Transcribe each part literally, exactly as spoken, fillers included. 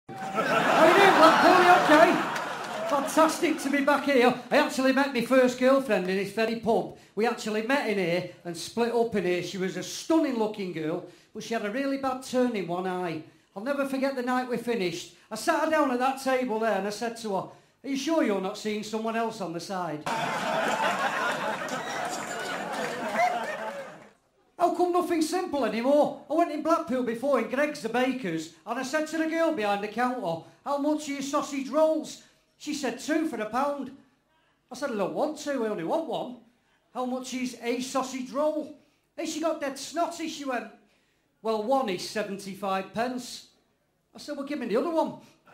How you doing, Blackpool? You okay? Fantastic to be back here. I actually met my first girlfriend in this very pub. We actually met in here and split up in here. She was a stunning looking girl, but she had a really bad turn in one eye. I'll never forget the night we finished. I sat her down at that table there and I said to her, "Are you sure you're not seeing someone else on the side?" How come nothing simple anymore? I went in Blackpool before in Greg's the baker's and I said to the girl behind the counter, "How much are your sausage rolls?" She said two for a pound. I said, "I don't want two, I only want one." "How much is a sausage roll?" Hey, she got dead snotty. She went, "Well, one is seventy-five pence. I said, "Well, give me the other one."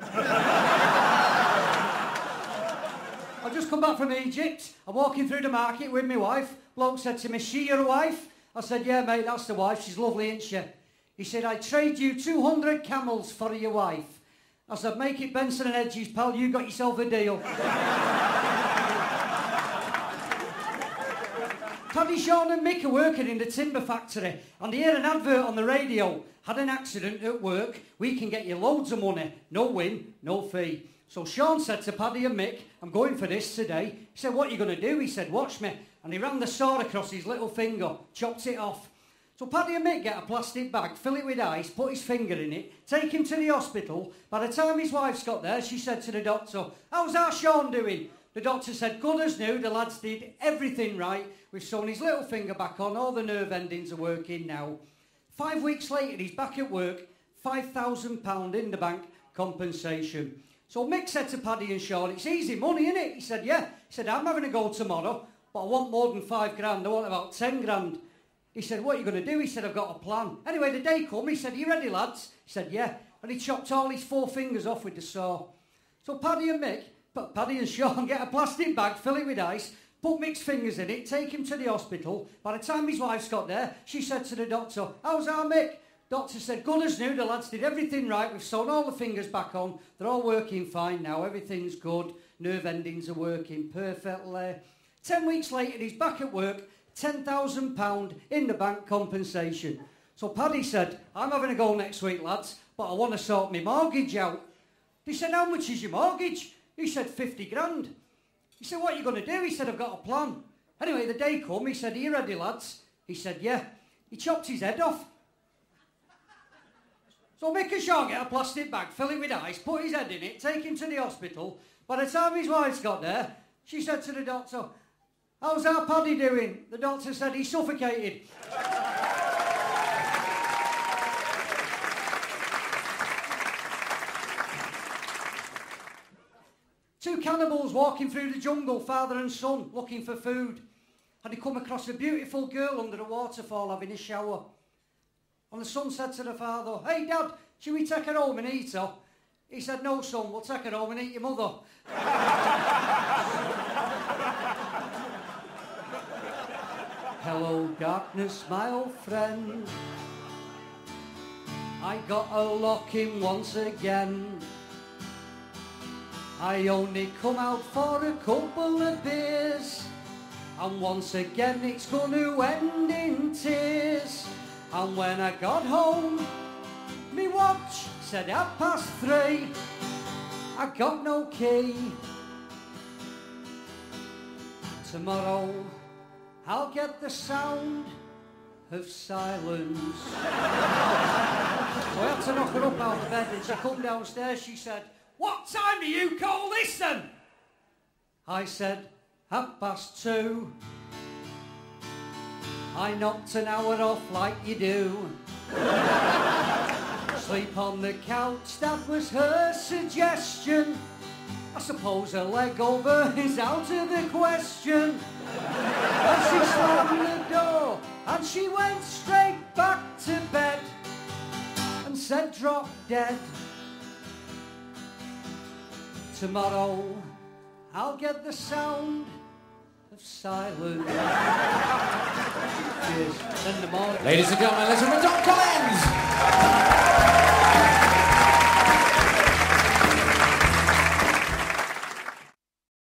I've just come back from Egypt. I'm walking through the market with my wife. Bloke said to me, "She your wife?" I said, "Yeah, mate, that's the wife. She's lovely, ain't she?" He said, "I trade you two hundred camels for your wife." I said, "Make it Benson and Hedges, pal. You got yourself a deal." Paddy, Sean and Mick are working in the timber factory and they hear an advert on the radio. "Had an accident at work. We can get you loads of money. No win, no fee." So Sean said to Paddy and Mick, "I'm going for this today." He said, "What are you going to do?" He said, "Watch me." And he ran the saw across his little finger, chopped it off. So Paddy and Mick get a plastic bag, fill it with ice, put his finger in it, take him to the hospital. By the time his wife's got there, she said to the doctor, "How's our Sean doing?" The doctor said, "Good as new, the lads did everything right. We've sewn his little finger back on, all the nerve endings are working now." Five weeks later, he's back at work, five thousand pounds in the bank, compensation. So Mick said to Paddy and Sean, "It's easy money, innit?" He said, "Yeah." He said, "I'm having a go tomorrow, but I want more than five grand, I want about ten grand. He said, "What are you going to do?" He said, "I've got a plan." Anyway, the day come, he said, "Are you ready, lads?" He said, "Yeah." And he chopped all his four fingers off with the saw. So Paddy and Mick, but Paddy and Sean get a plastic bag, fill it with ice, put Mick's fingers in it, take him to the hospital. By the time his wife's got there, she said to the doctor, "How's our Mick?" Doctor said, "Good as new, the lads did everything right. We've sewn all the fingers back on. They're all working fine now. Everything's good. Nerve endings are working perfectly." Ten weeks later, he's back at work, ten thousand pounds in the bank, compensation. So Paddy said, "I'm having a go next week, lads, but I want to sort my mortgage out." They said, "How much is your mortgage?" He said, fifty grand. He said, "What are you going to do?" He said, "I've got a plan." Anyway, the day come, he said, "Are you ready, lads?" He said, "Yeah." He chopped his head off. So Mick and Sean get a plastic bag, fill it with ice, put his head in it, take him to the hospital. By the time his wife's got there, she said to the doctor, "How's our Paddy doing?" The doctor said, "He's suffocated." Two cannibals walking through the jungle, father and son, looking for food. And they come across a beautiful girl under a waterfall having a shower. And the son said to the father, "Hey, Dad, should we take her home and eat her?" He said, "No, son, we'll take her home and eat your mother." Hello, darkness, my old friend. I got a lock in once again. I only come out for a couple of beers, and once again it's gonna end in tears. And when I got home, me watch said half past three. I got no key. Tomorrow I'll get the sound of silence. So I had to knock her up out of bed, and she come downstairs. She said, "What time do you call this then?" I said, "Half past two." I knocked an hour off like you do. Sleep on the couch, that was her suggestion. I suppose a leg over is out of the question. And she slammed the door and she went straight back to bed and said, "Drop dead." Tomorrow I'll get the sound of silence. Cheers. In the morning. Ladies and gentlemen, listen to Tom Collins.